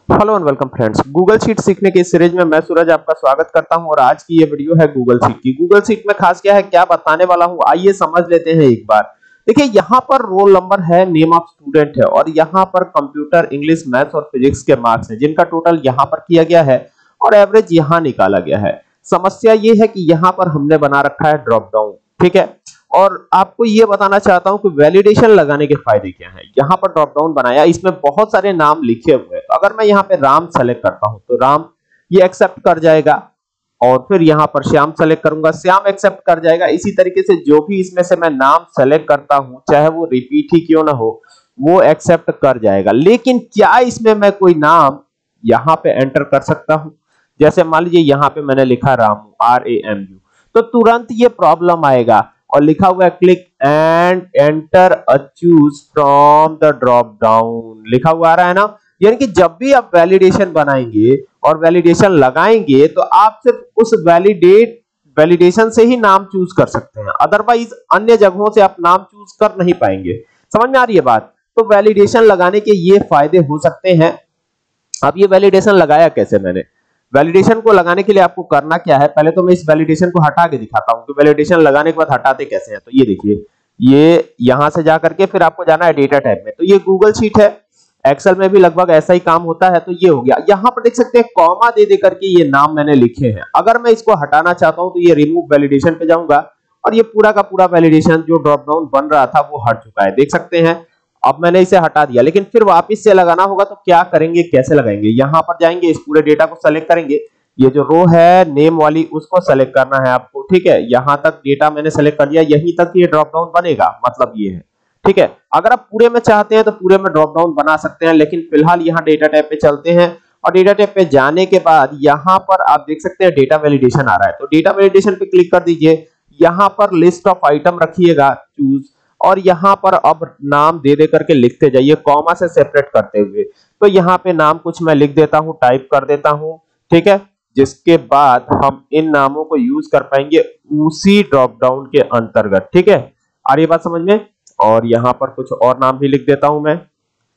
Hello and welcome friends, Google sheet सीखने के इस सीरीज में मैं सूरज आपका स्वागत करता हूं और आज की ये वीडियो है गूगल शीट की। गूगल शीट में खास क्या है, क्या बताने वाला हूं, आइए समझ लेते हैं एक बार। देखिए यहां पर रोल नंबर है, नेम ऑफ स्टूडेंट है और यहां पर कंप्यूटर, इंग्लिश, मैथ्स और फिजिक्स के मार्क्स हैं जिनका टोटल यहां पर किया गया है और एवरेज यहां निकाला गया है। समस्या ये है कि यहां पर हमने बना रखा है ड्रॉप डाउन, ठीक है। और आपको ये बताना चाहता हूं कि वैलिडेशन लगाने के फायदे क्या हैं। यहां पर ड्रॉप डाउन बनाया, इसमें बहुत सारे नाम लिखे हुए हैं। तो अगर मैं यहां पे राम सेलेक्ट करता हूं तो राम ये एक्सेप्ट कर जाएगा और फिर यहां पर श्याम सेलेक्ट करूंगा, श्याम एक्सेप्ट कर जाएगा। इसी तरीके से जो भी इसमें से मैं नाम सेलेक्ट करता हूं, चाहे वो रिपीट ही क्यों ना हो, वो एक्सेप्ट कर जाएगा। लेकिन क्या इसमें मैं कोई नाम यहां पे एंटर कर सकता हूं? जैसे मान लीजिए यहां पे मैंने लिखा रामू, RAMU, तो तुरंत ये प्रॉब्लम आएगा और लिखा हुआ है click and enter a choose from the drop down, लिखा हुआ आ रहा है ना। यानी कि जब भी आप वैलिडेशन बनाएंगे और वैलिडेशन लगाएंगे तो आप सिर्फ उस वैलिडेशन से ही नाम चूज कर सकते हैं, अदरवाइज अन्य जगहों से आप नाम चूज कर नहीं पाएंगे। समझ में आ रही है बात? तो वैलिडेशन लगाने के ये फायदे हो सकते हैं। अब ये वैलिडेशन लगाया कैसे मैंने? वैलिडेशन को लगाने के लिए आपको करना क्या है, पहले तो मैं इस वैलिडेशन को हटा के दिखाता हूं कि वैलिडेशन लगाने के बाद हटाते कैसे हैं। तो ये देखिए, ये यहां से जाकर के फिर आपको जाना है डेटा टैब में। तो ये गूगल शीट है, एक्सेल में भी लगभग ऐसा ही काम होता है। तो ये हो गया, यहां पर देख सकते हैं कॉमा दे करके ये नाम मैंने लिखे हैं। अगर मैं इसको हटाना चाहता हूं तो ये रिमूव वैलिडेशन पे जाऊंगा और ये पूरा का पूरा वैलिडेशन जो ड्रॉप डाउन बन रहा था वो हट चुका है, देख सकते हैं। अब मैंने इसे हटा दिया, लेकिन फिर वापस से लगाना होगा तो क्या करेंगे, कैसे लगाएंगे? यहां पर जाएंगे, इस पूरे डेटा को सेलेक्ट करेंगे, ये जो रो है नेम वाली उसको सेलेक्ट करना है आपको, ठीक है। यहां तक डेटा मैंने सेलेक्ट कर लिया, यहीं तक ये ड्रॉप डाउन बनेगा, मतलब ये है, ठीक है। अगर आप पूरे में चाहते हैं तो पूरे में ड्रॉप डाउन बना सकते हैं, लेकिन फिलहाल यहां डेटा टैब पे चलते हैं और डेटा टैब पे जाने के बाद यहां पर आप देख सकते हैं डेटा वैलिडेशन आ रहा है। तो डेटा वैलिडेशन पे क्लिक कर दीजिए, यहां पर लिस्ट ऑफ आइटम रखिएगा चूज, और यहां पर अब नाम दे करके लिखते जाइए कॉमा से सेपरेट करते हुए। तो यहां पे नाम कुछ मैं लिख देता हूं, टाइप कर देता हूं, ठीक है। जिसके बाद हम इन नामों को यूज कर पाएंगे उसी ड्रॉप डाउन के अंतर्गत, ठीक है। आ रही बात समझ में? और यहां पर कुछ और नाम भी लिख देता हूं मैं,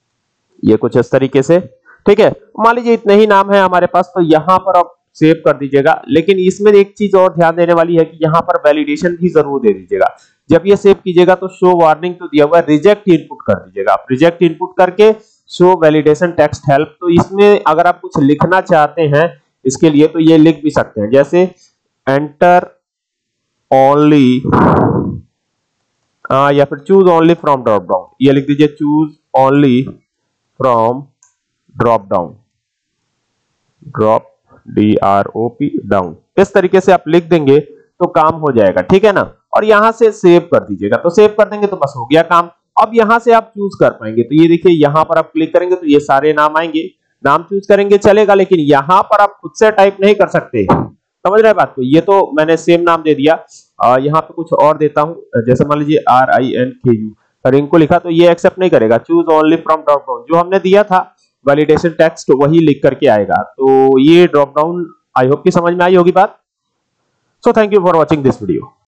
ये कुछ इस तरीके से, ठीक है। मान लीजिए इतने ही नाम है हमारे पास, तो यहां पर आप सेव कर दीजिएगा। लेकिन इसमें एक चीज और ध्यान देने वाली है कि यहां पर वैलिडेशन भी जरूर दे दीजिएगा। जब ये सेव कीजिएगा तो शो वार्निंग तो दिया हुआ है, रिजेक्ट इनपुट कर दीजिएगा। आप रिजेक्ट इनपुट करके शो वैलिडेशन टेक्स्ट हेल्प, तो इसमें अगर आप कुछ लिखना चाहते हैं इसके लिए तो ये लिख भी सकते हैं, जैसे एंटर ओनली या फिर choose only from drop down, ये लिख दीजिए choose only from drop down, drop DROP down. इस तरीके से आप लिख देंगे तो काम हो जाएगा, ठीक है ना। और यहां से सेव कर दीजिएगा, तो सेव कर देंगे तो बस हो गया काम। अब यहां से आप चूज कर पाएंगे, तो ये देखिए यहां पर आप क्लिक करेंगे तो ये सारे नाम आएंगे, नाम चूज करेंगे चलेगा, लेकिन यहां पर आप खुद से टाइप नहीं कर सकते। समझ रहे बात को? ये तो मैंने सेम नाम दे दिया, यहां पे कुछ और देता हूं, जैसे मान लीजिए RINKU, रिंकू लिखा तो ये एक्सेप्ट नहीं करेगा। Choose only from drop down, जो हमने दिया था वैलिडेशन टेक्स्ट वही लिख करके आएगा। तो ये ड्रॉप डाउन आई होप कि समझ में आई होगी बात। So thank you for watching this video.